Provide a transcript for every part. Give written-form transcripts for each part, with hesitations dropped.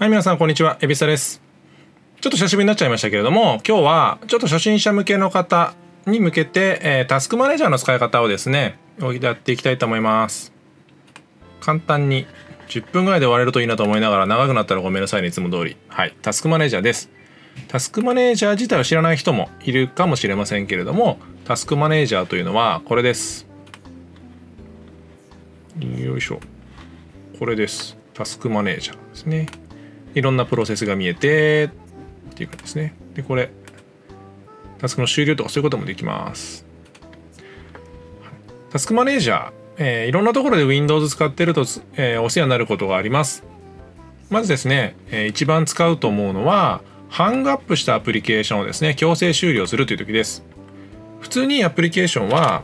はい、皆さんこんにちは、エビスタです。ちょっと久しぶりになっちゃいましたけれども、今日はちょっと初心者向けの方に向けて、タスクマネージャーの使い方をですね、やっていきたいと思います。簡単に10分ぐらいで終われるといいなと思いながら、長くなったらごめんなさいね、いつも通り。はい、タスクマネージャーです。タスクマネージャー自体を知らない人もいるかもしれませんけれども、タスクマネージャーというのはこれです。よいしょ。これです。タスクマネージャーですね。いろんなプロセスが見えてっていう感じですね。で、これタスクの終了とかそういうこともできます。タスクマネージャー、いろんなところで Windows 使ってると、お世話になることがあります。まずですね、一番使うと思うのはハングアップしたアプリケーションをですね、強制終了するという時です。普通にアプリケーションは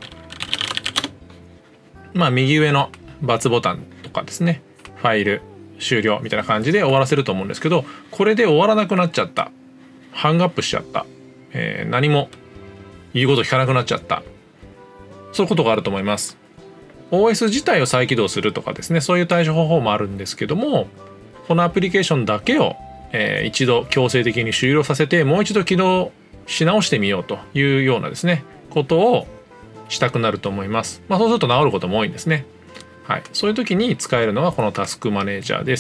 右上の×ボタンとかですね、ファイル終了みたいな感じで終わらせると思うんですけど、これで終わらなくなっちゃった、ハングアップしちゃった、何も言うこと聞かなくなっちゃった、そういうことがあると思います。 OS 自体を再起動するとかですね、そういう対処方法もあるんですけども、このアプリケーションだけを、一度強制的に終了させて、もう一度起動し直してみようというようなですね、ことをしたくなると思います。そうすると治ることも多いんですね。はい、そういう時に使えるのがこのタスクマネージャーです。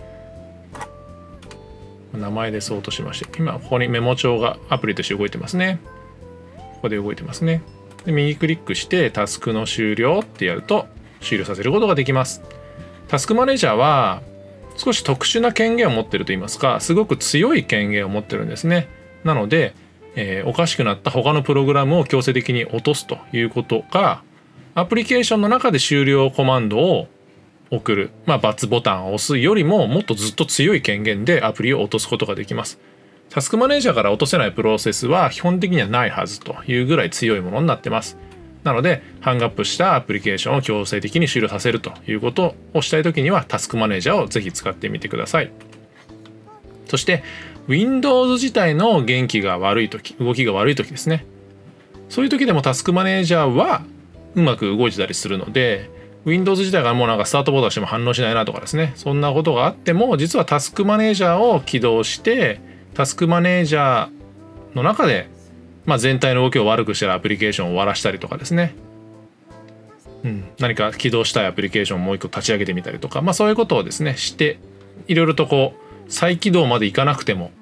名前でそうとしまして、今ここにメモ帳がアプリとして動いてますね。ここで動いてますね。で、右クリックしてタスクの終了ってやると終了させることができます。タスクマネージャーは少し特殊な権限を持っているといいますか、すごく強い権限を持ってるんですね。なので、おかしくなった他のプログラムを強制的に落とすということが、アプリケーションの中で終了コマンドを送る、×ボタンを押すよりももっとずっと強い権限でアプリを落とすことができます。タスクマネージャーから落とせないプロセスは基本的にはないはずというぐらい強いものになってます。なので、ハングアップしたアプリケーションを強制的に終了させるということをしたいときにはタスクマネージャーをぜひ使ってみてください。そして Windows 自体の元気が悪いとき、動きが悪いときですね。そういう時でもタスクマネージャーはうまく動いてたりするので、 Windows 自体がもうスタートボタンしても反応しないなとかですね、そんなことがあっても、実はタスクマネージャーを起動してタスクマネージャーの中で、全体の動きを悪くしたらアプリケーションを終わらしたりとかですね、何か起動したいアプリケーションをもう一個立ち上げてみたりとか、そういうことをですねして、いろいろと再起動までいかなくても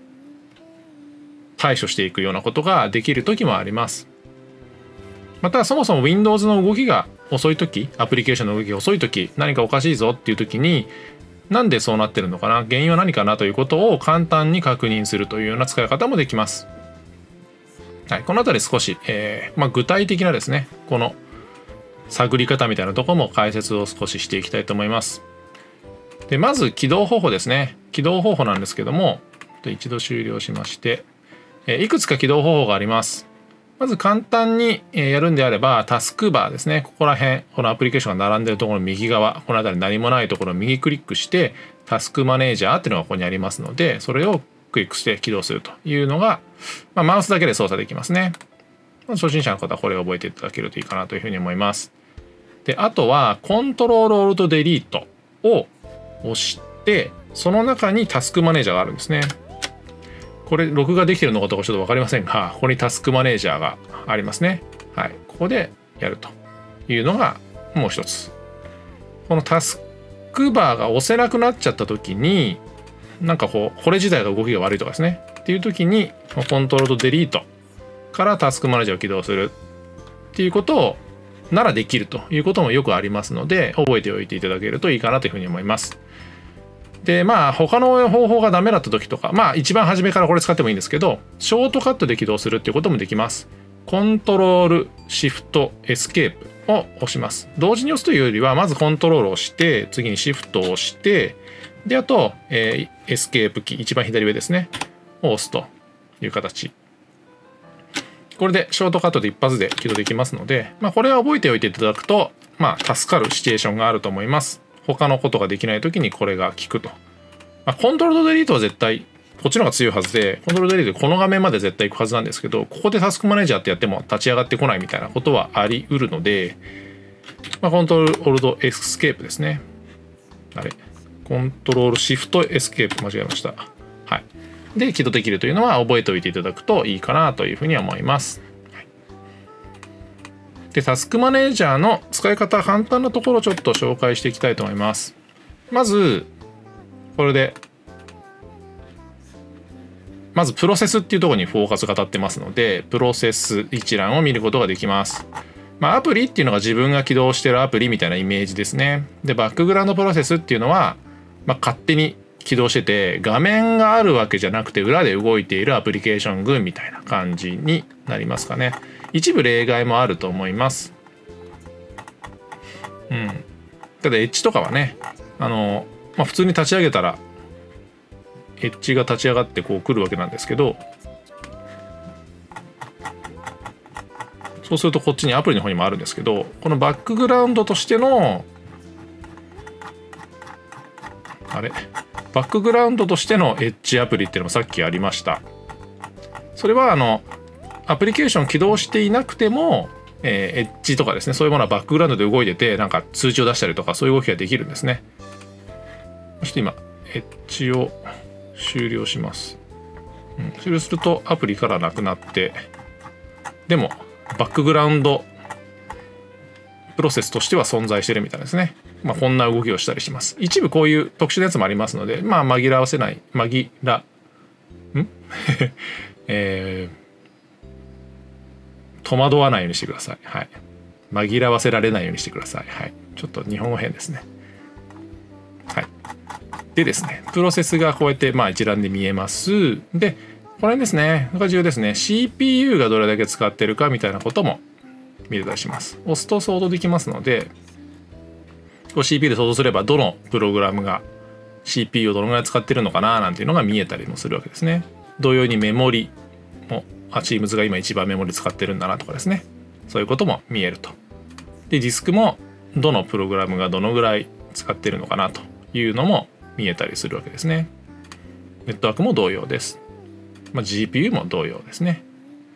対処していくようなことができる時もあります。またそもそも Windows の動きが遅い時、アプリケーションの動きが遅い時、何かおかしいぞっていう時に、なんでそうなってるのかな、原因は何かなということを簡単に確認するというような使い方もできます。はい、このあたり少し、具体的なですね、この探り方みたいなところも解説を少ししていきたいと思います。で、まず起動方法ですね。起動方法なんですけども、一度終了しまして、いくつか起動方法があります。まず簡単にやるんであれば、タスクバーですね。ここら辺、このアプリケーションが並んでるところの右側、この辺り何もないところを右クリックして、タスクマネージャーっていうのがここにありますので、それをクリックして起動するというのが、マウスだけで操作できますね。初心者の方はこれを覚えていただけるといいかなというふうに思います。で、あとはコントロールオルトデリートを押して、その中にタスクマネージャーがあるんですね。これ録画できてるのかどうかちょっと分かりませんが、ここにタスクマネージャーがありますね。はい、ここでやるというのがもう一つ。このタスクバーが押せなくなっちゃった時に、これ自体が動きが悪いとかですねっていう時に、コントロールデリートからタスクマネージャーを起動するっていうことをならできるということもよくありますので、覚えておいていただけるといいかなというふうに思います。で、他の方法がダメだった時とか、一番初めからこれ使ってもいいんですけど、ショートカットで起動するっていうこともできます。コントロールシフトエスケープを押します。同時に押すというよりは、まずコントロールを押して、次にシフトを押して、で、あと、エスケープキー、一番左上ですね、を押すという形。これでショートカットで一発で起動できますので、これは覚えておいていただくと、助かるシチュエーションがあると思います。他のことができない時にこれが効くと。コントロールデリートは絶対こっちの方が強いはずで、コントロールデリートでこの画面まで絶対行くはずなんですけど、ここでタスクマネージャーってやっても立ち上がってこないみたいなことはあり得るので、コントロールオルトエスケープですね。 コントロールシフトエスケープ間違えました。はい。で起動できるというのは覚えておいていただくといいかなというふうに思います。はい、でタスクマネージャーの使い方簡単なところをちょっと紹介していきたいと思います。まずこれでまずプロセスっていうところにフォーカスが当たってますので、プロセス一覧を見ることができます。アプリっていうのが自分が起動してるアプリみたいなイメージですね。でバックグラウンドプロセスっていうのは、勝手に起動してて画面があるわけじゃなくて裏で動いているアプリケーション群みたいな感じになりますかね。一部例外もあると思います。ただエッジとかはね、普通に立ち上げたらエッジが立ち上がってこう来るわけなんですけど、そうするとこっちにアプリの方にもあるんですけど、このバックグラウンドとしてのバックグラウンドとしてのエッジアプリっていうのもさっきありました。それはアプリケーション起動していなくても、エッジとかですね、そういうものはバックグラウンドで動いててなんか通知を出したりとかそういう動きができるんですね。そして今エッジを終了します。終了するとアプリからなくなって、でもバックグラウンドプロセスとしては存在してるみたいですね。こんな動きをしたりします。一部こういう特殊なやつもありますので、紛らわせない戸惑わないようにしてください。はい。紛らわせられないようにしてください。はい。ちょっと日本語変ですね。はい。でですね、プロセスがこうやって一覧で見えます。で、これですね、これ重要ですね。CPU がどれだけ使ってるかみたいなことも見れたりします。押すと想像できますので、CPU で想像すればどのプログラムが CPU をどのぐらい使ってるのかななんていうのが見えたりもするわけですね。同様にメモリもTeams が今一番メモリ使ってるんだなとかですね、そういうことも見えると。でディスクもどのプログラムがどのぐらい使ってるのかなというのも見えたりするわけですね。ネットワークも同様です。GPU も同様ですね。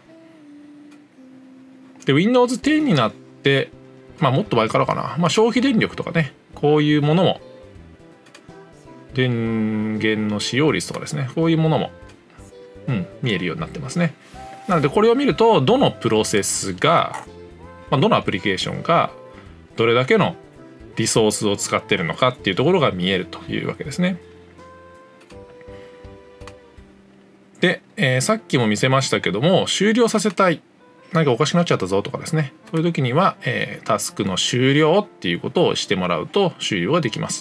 で Windows 10になってもっと前からかな、消費電力とかね、こういうものも電源の使用率とかですね、こういうものも、見えるようになってますね。なのでこれを見るとどのプロセスが、どのアプリケーションがどれだけのリソースを使っているのかっていうところが見えるというわけですね。で、さっきも見せましたけども、終了させたい、何かおかしくなっちゃったぞとかですね、そういう時には、タスクの終了っていうことをしてもらうと終了ができます。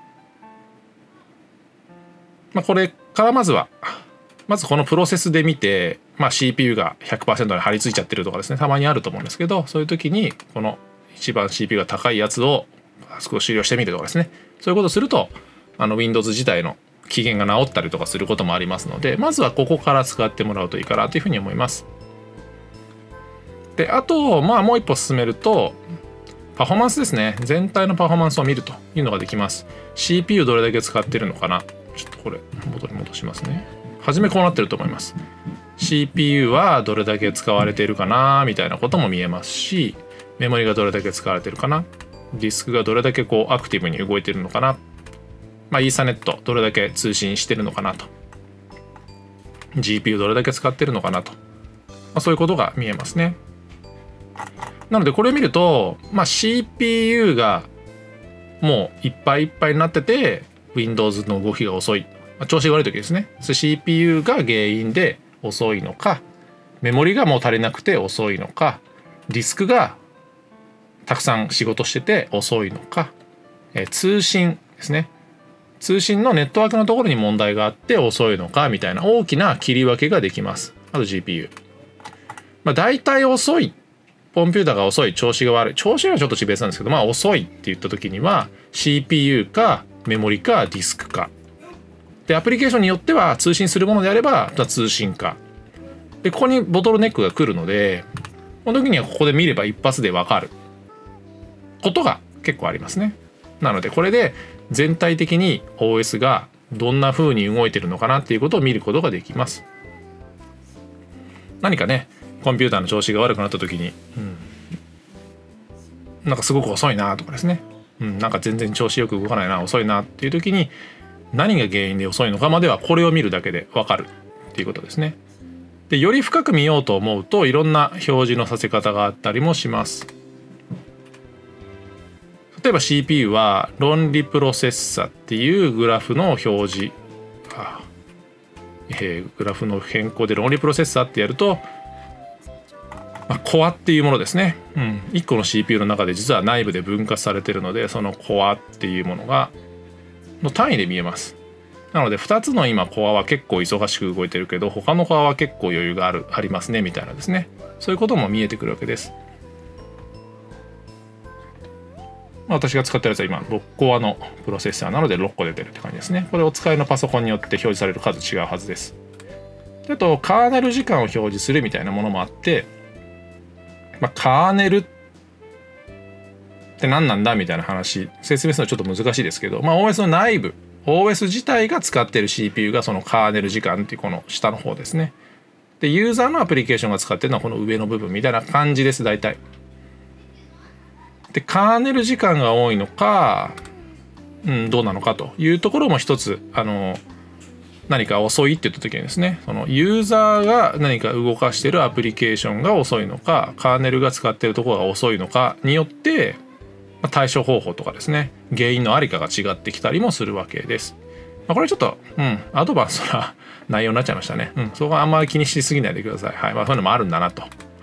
これからまずこのプロセスで見て、CPU が 100% に張り付いちゃってるとかですね、たまにあると思うんですけど、そういう時にこの一番 CPU が高いやつをタスクを終了してみるとかですね、そういうことをするとWindows 自体の期限が治ったりとかすることもありますので、まずはここから使ってもらうといいかなというふうに思います。であともう一歩進めるとパフォーマンスですね。全体のパフォーマンスを見るというのができます。 CPU どれだけ使ってるのかな、ちょっとこれ元に戻しますね。初めこうなってると思います。 CPU はどれだけ使われているかなみたいなことも見えますし、メモリがどれだけ使われているかな、ディスクがどれだけアクティブに動いているのかな、イーサネットどれだけ通信してるのかなと、 GPU どれだけ使ってるのかなと、そういうことが見えますね。なのでこれを見ると、CPU がもういっぱいいっぱいになってて Windows の動きが遅い、調子が悪い時ですね。CPU が原因で遅いのか、メモリがもう足りなくて遅いのか、ディスクがたくさん仕事してて遅いのか、通信ですね、通信のネットワークのところに問題があって遅いのかみたいな大きな切り分けができます。あと GPU、大体遅い、コンピューターが遅い、調子が悪い、調子はちょっと別なんですけど、遅いって言った時には CPU かメモリかディスクかで、アプリケーションによっては通信するものであれば通信かで、ここにボトルネックが来るので、この時にはここで見れば一発で分かることが結構ありますね。なのでこれで全体的に OS がどんな風に動いてるのかなっていうことを見ることができます。何かね、コンピューターの調子が悪くなった時に、なんかすごく遅いなとかですね、 なんか全然調子よく動かないな、遅いなっていう時に何が原因で遅いのかまではこれを見るだけで分かるっていうことですね。でより深く見ようと思うといろんな表示のさせ方があったりもします。例えば CPU は論理プロセッサっていうグラフの表示、グラフの変更で論理プロセッサってやると、コアっていうものですね、1個の CPU の中で実は内部で分割されているので、そのコアっていうものがの単位で見えます。なので2つの今コアは結構忙しく動いてるけど他のコアは結構余裕がありますねみたいなですね、そういうことも見えてくるわけです。私が使ってるやつは今6コアのプロセッサーなので6個出てるって感じですね。これお使いのパソコンによって表示される数違うはずです。であとカーネル時間を表示するみたいなものもあって、カーネルって何なんだみたいな話説明するのはちょっと難しいですけど、OS の内部 OS 自体が使っている CPU がそのカーネル時間っていうこの下の方ですね。でユーザーのアプリケーションが使ってるのはこの上の部分みたいな感じです大体。でカーネル時間が多いのか、どうなのかというところも一つ何か遅いって言った時にですね、そのユーザーが何か動かしているアプリケーションが遅いのかカーネルが使っているところが遅いのかによって対処方法とかですね原因のありかが違ってきたりもするわけです。これちょっと、アドバンスな内容になっちゃいましたね。そこはあんまり気にしすぎないでください。そういうのもあるんだなと。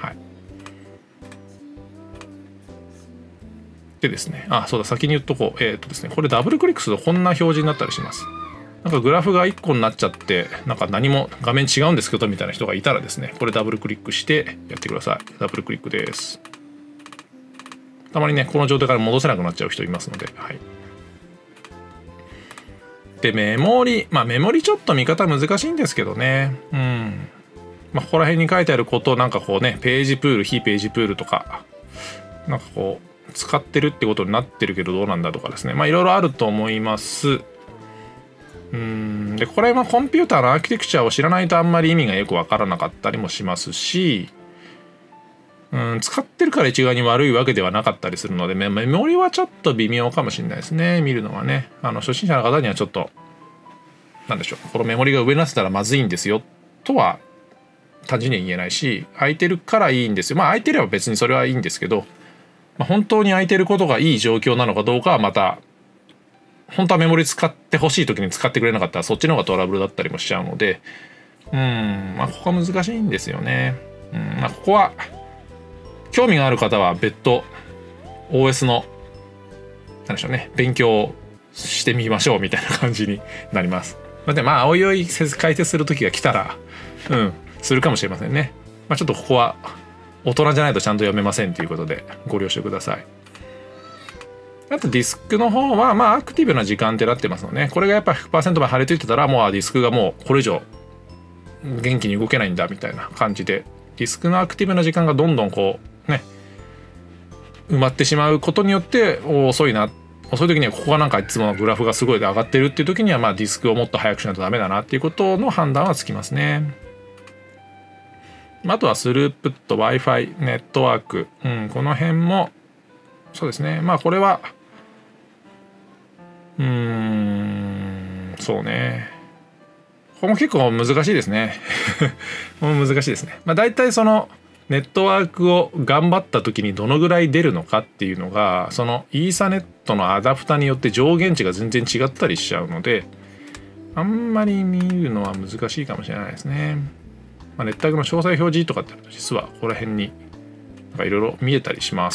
でですね、そうだ先に言っとこう。ですね、これダブルクリックするとこんな表示になったりします。なんかグラフが1個になっちゃってなんか何も画面違うんですけどみたいな人がいたらですね、これダブルクリックしてやってください。ダブルクリックです。たまにねこの状態から戻せなくなっちゃう人いますので、でメモリメモリちょっと見方難しいんですけどね。ここら辺に書いてあることなんかこうねページプール非ページプールとかなんかこう使ってるってことになってるけどどうなんだとかですね、いろいろあると思います。でこれはコンピューターのアーキテクチャを知らないとあんまり意味がよく分からなかったりもしますし、使ってるから一概に悪いわけではなかったりするのでメモリはちょっと微妙かもしれないですね、見るのはね。初心者の方にはちょっとなんでしょう、このメモリが上になってたらまずいんですよとは単純には言えないし、空いてるからいいんですよ。空いてれば別にそれはいいんですけど、本当に空いてることがいい状況なのかどうかはまた本当はメモリ使ってほしい時に使ってくれなかったらそっちの方がトラブルだったりもしちゃうので、ここは難しいんですよね。ここは興味がある方は別途 OS の何でしょうね勉強してみましょうみたいな感じになります。でおいおい解説する時が来たらするかもしれませんね。ちょっとここは大人じゃないとちゃんと読めませんということでご了承ください。あとディスクの方はアクティブな時間ってなってますので、これがやっぱ 100% まで貼り付いてたらもうディスクがもうこれ以上元気に動けないんだみたいな感じで、ディスクのアクティブな時間がどんどんこうね埋まってしまうことによって遅い時にはここがなんかいつものグラフがすごい上がってるっていう時にはディスクをもっと速くしないとダメだなっていうことの判断はつきますね。あとはスループット Wi-Fi ネットワーク、この辺もそうですね。これはそうね、これも結構難しいですねこれも難しいですね。だいたいそのネットワークを頑張った時にどのぐらい出るのかっていうのがそのイーサネットのアダプタによって上限値が全然違ったりしちゃうので、あんまり見るのは難しいかもしれないですね。ネットワークの詳細表示とかって実はここら辺にいろいろ見えたりします。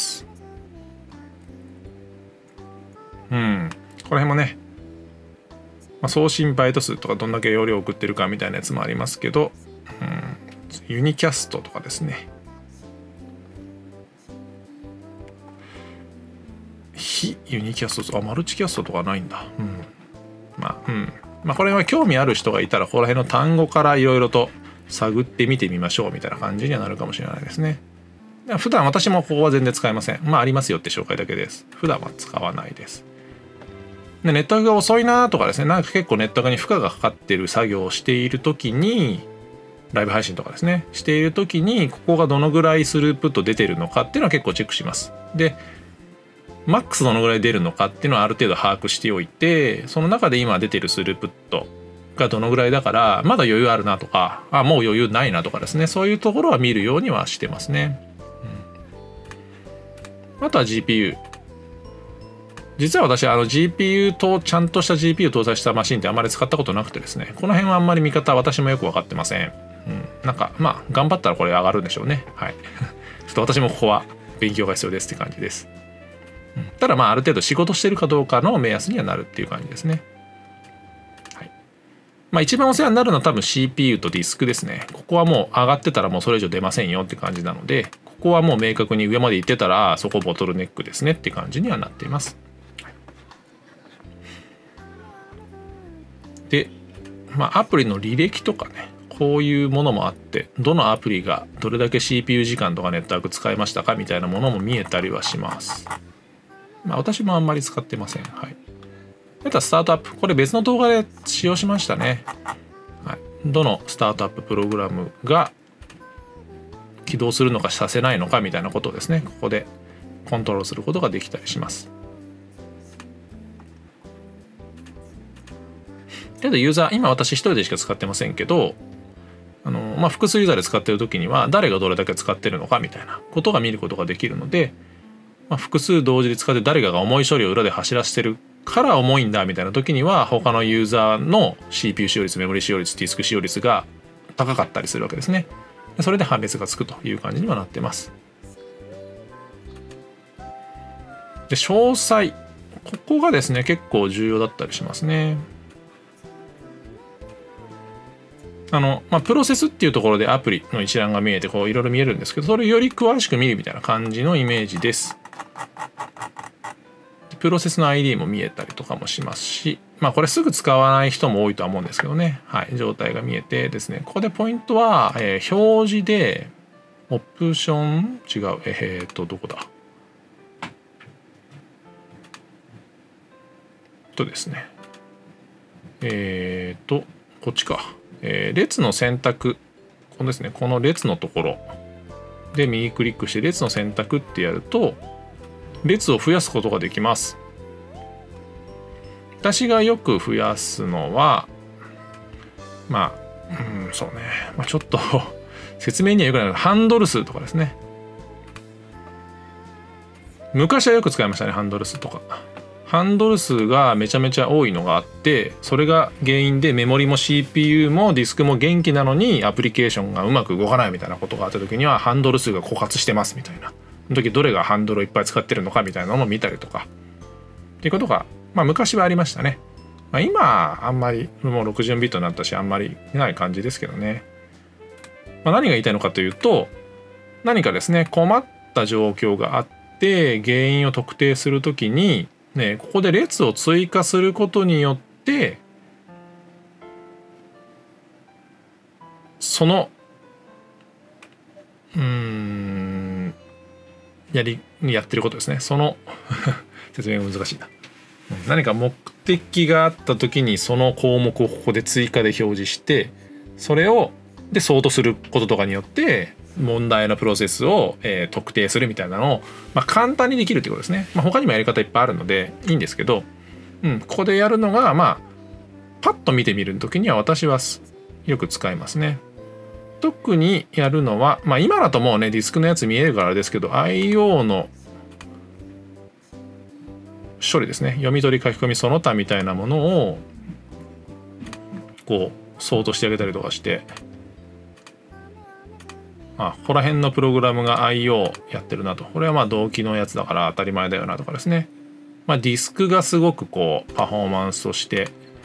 この辺もね、送信バイト数とかどんだけ容量を送ってるかみたいなやつもありますけど、ユニキャストとかですね、非ユニキャストマルチキャストとかないんだ。これは興味ある人がいたらここら辺の単語からいろいろと探ってみてみましょうみたいな感じにはなるかもしれないですね。普段私もここは全然使いません。ありますよって紹介だけです。普段は使わないです。でネットワークが遅いなとかですね、なんか結構ネットワークに負荷がかかってる作業をしている時に、ライブ配信とかですねしている時にここがどのぐらいスループット出てるのかっていうのは結構チェックします。でマックスどのぐらい出るのかっていうのはある程度把握しておいて、その中で今出てるスループットがどのぐらいだからまだ余裕あるなとか、もう余裕ないなとかですね、そういうところは見るようにはしてますね。あとは GPU。実は私GPU とちゃんとした GPU 搭載したマシンってあんまり使ったことなくてですね、この辺はあんまり見方私もよく分かってません。なんか頑張ったらこれ上がるんでしょうね。はい。ちょっと私もここは勉強が必要ですって感じです。ただある程度仕事してるかどうかの目安にはなるっていう感じですね。はい。一番お世話になるのは多分 CPU とディスクですね。ここはもう上がってたらもうそれ以上出ませんよって感じなので、ここはもう明確に上まで行ってたらそこボトルネックですねって感じにはなっています。で、アプリの履歴とかね、こういうものもあって、どのアプリがどれだけ CPU 時間とかネットワーク使いましたかみたいなものも見えたりはします。私もあんまり使ってません。はい。あとはスタートアップ。これ別の動画で使用しましたね。はい。どのスタートアッププログラムが起動するのかさせないのかみたいなことをですね、ここでコントロールすることができたりします。けどユーザー、今私一人でしか使ってませんけど、複数ユーザーで使ってる時には誰がどれだけ使ってるのかみたいなことが見ることができるので、複数同時で使って誰かが重い処理を裏で走らせてるから重いんだみたいな時には、他のユーザーの CPU 使用率、メモリ使用率、ディスク使用率が高かったりするわけですね。それで判別がつくという感じにはなってます。で、詳細、ここがですね結構重要だったりしますね。プロセスっていうところでアプリの一覧が見えていろいろ見えるんですけど、それをより詳しく見るみたいな感じのイメージです。プロセスの ID も見えたりとかもしますし、これすぐ使わない人も多いとは思うんですけどね、はい、状態が見えてですね、ここでポイントは、表示でオプション違うどこだですねこっちか。列の選択、このですね、この列のところで右クリックして列の選択ってやると列を増やすことができます。私がよく増やすのはそうね、ちょっと説明にはよくないハンドル数とかですね。昔はよく使いましたね、ハンドル数とか。ハンドル数がめちゃめちゃ多いのがあって、それが原因でメモリも CPU もディスクも元気なのにアプリケーションがうまく動かないみたいなことがあった時には、ハンドル数が枯渇してますみたいな、その時どれがハンドルをいっぱい使ってるのかみたいなのを見たりとかっていうことが昔はありましたね。今あんまりもう64ビットになったしあんまり見ない感じですけどね。何が言いたいのかというと、何かですね困った状況があって原因を特定するときにね、ここで列を追加することによってそのやってることですね。その説明が難しいな。何か目的があった時にその項目をここで追加で表示して、それをでソートすることとかによって問題のプロセスを、特定するみたいなのを、簡単にできるってことですね。他にもやり方いっぱいあるのでいいんですけど、ここでやるのがパッと見てみる時には私はよく使いますね。特にやるのは、今だともうねディスクのやつ見えるからですけど、 IO の処理ですね、読み取り書き込みその他みたいなものをこうソートしてあげたりとかして、ここら辺のプログラムが IO やってるなと、これは同期のやつだから当たり前だよなとかですね。ディスクがすごくこうパフォーマンスとして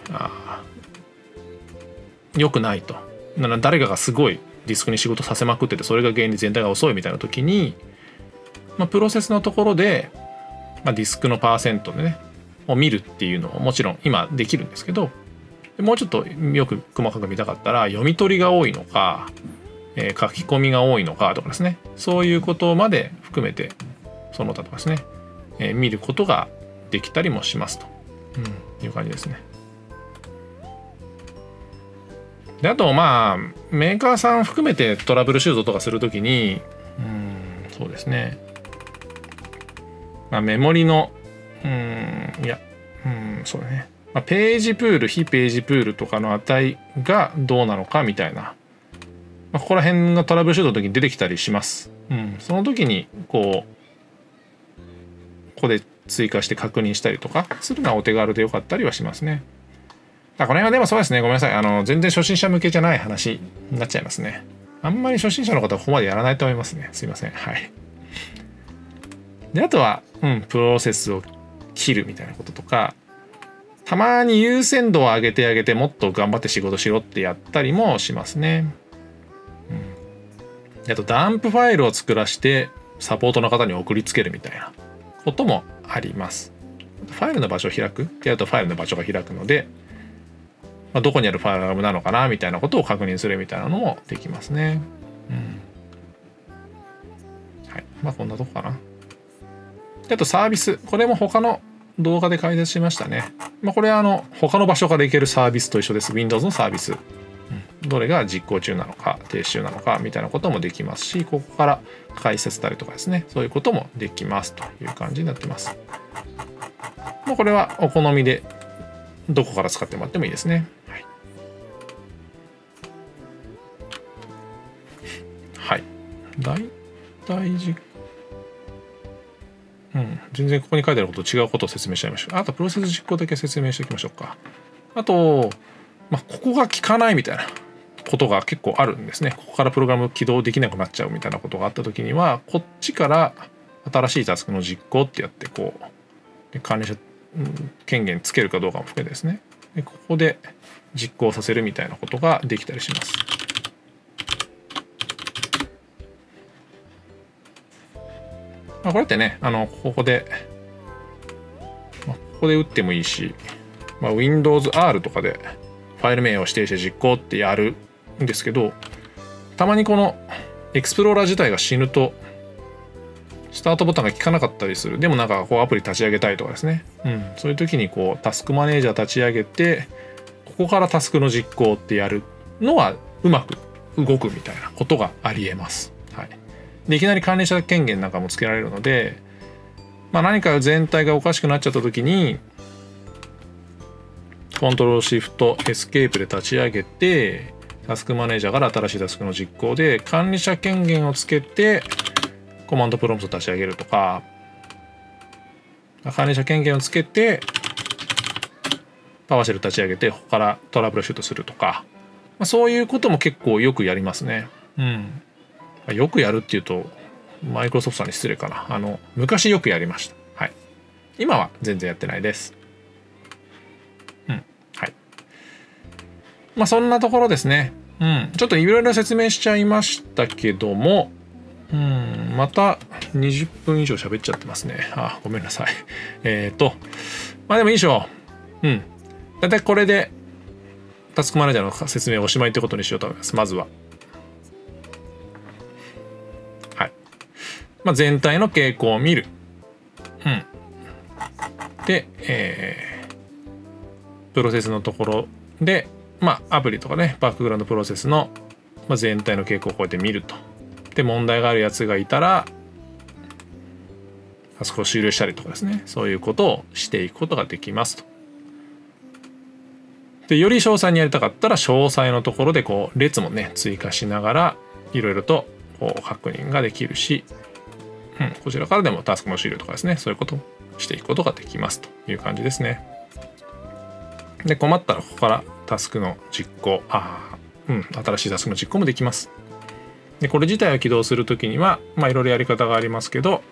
良くないと、誰かがすごいディスクに仕事させまくってて、それが原因で全体が遅いみたいな時に、プロセスのところで、ディスクのパーセントでねを見るっていうのももちろん今できるんですけど、もうちょっとよく細かく見たかったら読み取りが多いのか、書き込みが多いのかとかですね、そういうことまで含めてその他とかですね、見ることができたりもしますと、いう感じですね。であとメーカーさん含めてトラブルシュートとかするときにそうですね、メモリのいや、そうだね。ページプール、非ページプールとかの値がどうなのかみたいな、ここら辺がトラブルシュートの時に出てきたりします。その時にここで追加して確認したりとかするのはお手軽でよかったりはしますね。この辺はでもそうですね、ごめんなさい。全然初心者向けじゃない話になっちゃいますね。あんまり初心者の方はここまでやらないと思いますね。すいません。はい。で、あとは、プロセスを切るみたいなこととか、たまに優先度を上げてもっと頑張って仕事しろってやったりもしますね。あとダンプファイルを作らしてサポートの方に送りつけるみたいなこともあります。ファイルの場所を開くってやるとファイルの場所が開くので、どこにあるファイルなのかなみたいなことを確認するみたいなのもできますね。はい。こんなとこかな。あとサービス。これも他の動画で解説しましたね。これは他の場所から行けるサービスと一緒です。Windows のサービス。どれが実行中なのか、停止中なのかみたいなこともできますし、ここから解説したりとかですね、そういうこともできますという感じになってます。これはお好みでどこから使ってもらってもいいですね。はい。大体全然ここに書いてあることと違うことを説明しちゃいましょう。あとプロセス実行だけ説明しておきましょうか。あと、ここが効かないみたいなことが結構あるんですね。ここからプログラム起動できなくなっちゃうみたいなことがあった時には、こっちから新しいタスクの実行ってやって管理者権限つけるかどうかも含めてですね。でここで実行させるみたいなことができたりします。これってね、ここで打ってもいいし、Windows R とかでファイル名を指定して実行ってやるんですけど、たまにこのエクスプローラー自体が死ぬとスタートボタンが効かなかったりする。でもアプリ立ち上げたいとかですね、そういう時にタスクマネージャー立ち上げて、ここからタスクの実行ってやるのはうまく動くみたいなことがありえます。はい。でいきなり管理者権限なんかもつけられるので、何か全体がおかしくなっちゃった時にコントロールシフトエスケープで立ち上げて、タスクマネージャーから新しいタスクの実行で管理者権限をつけてコマンドプロンプト立ち上げるとか、管理者権限をつけてパワーシェル立ち上げてここからトラブルシュートするとか、そういうことも結構よくやりますね。よくやるっていうとマイクロソフトさんに失礼かな。昔よくやりました。はい。今は全然やってないです。はい。そんなところですね。ちょっといろいろ説明しちゃいましたけども、また20分以上喋っちゃってますね。ごめんなさい。でもいいでしょう。だいたいこれでタスクマネージャーの説明をおしまいってことにしようと思います。まずは。全体の傾向を見る。で、プロセスのところで、アプリとかね、バックグラウンドプロセスの、全体の傾向をこうやって見ると。で、問題があるやつがいたら、タスクを終了したりとかですね、そういうことをしていくことができますと。で、より詳細にやりたかったら、詳細のところで列もね、追加しながら、いろいろと確認ができるし、こちらからでもタスクの終了とかですね、そういうことをしていくことができますという感じですね。で、困ったらここからタスクの実行、新しいタスクの実行もできます。で、これ自体を起動するときには、いろいろやり方がありますけど、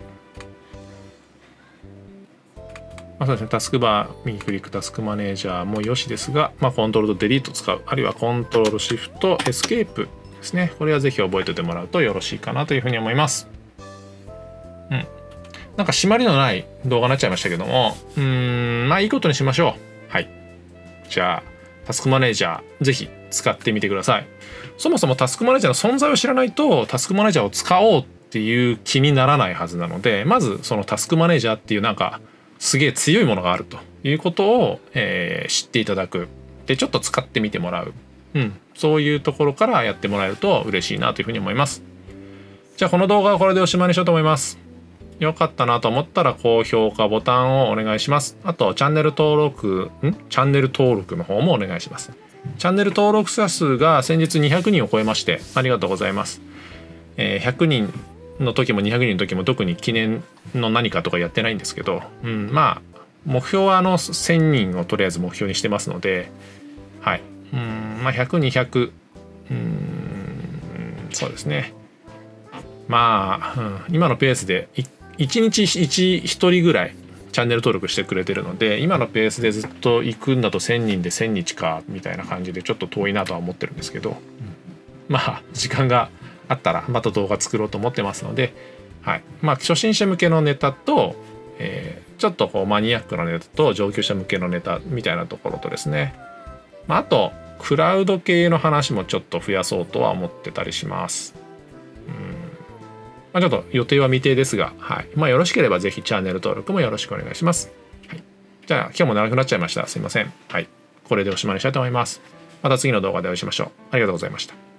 そうですね、タスクバー、右クリックタスクマネージャーもよしですが、コントロールとデリート使う、あるいはコントロールシフトエスケープですね。これはぜひ覚えておいてもらうとよろしいかなというふうに思います。なんか締まりのない動画になっちゃいましたけども、いいことにしましょう。はい。じゃあ、タスクマネージャー、ぜひ使ってみてください。そもそもタスクマネージャーの存在を知らないと、タスクマネージャーを使おうっていう気にならないはずなので、まずそのタスクマネージャーっていうすげえ強いものがあるということを、知っていただく。で、ちょっと使ってみてもらう。そういうところからやってもらえると嬉しいなというふうに思います。じゃあこの動画はこれでおしまいにしようと思います。 良かったなと思ったら高評価ボタンをお願いします。あとチャンネル登録の方もお願いします。チャンネル登録者数が先日200人を超えましてありがとうございます。100人の時も200人の時も特に記念の何かとかやってないんですけど、まあ目標は1000人をとりあえず目標にしてますので、はい、まあ100、200、そうですね。まあ、今のペースで1日1人ぐらいチャンネル登録してくれてるので、今のペースでずっと行くんだと1000人で1000日かみたいな感じでちょっと遠いなとは思ってるんですけど、まあ時間があったらまた動画作ろうと思ってますので、はい、まあ初心者向けのネタと、ちょっとこうマニアックなネタと上級者向けのネタみたいなところとですね、まあ、あとクラウド系の話もちょっと増やそうとは思ってたりします。まあ、ちょっと予定は未定ですが、はい、まあよろしければぜひチャンネル登録もよろしくお願いします。はい、じゃあ今日も長くなっちゃいました。すいません。はい、これでおしまいにしたいと思います。また次の動画でお会いしましょう。ありがとうございました。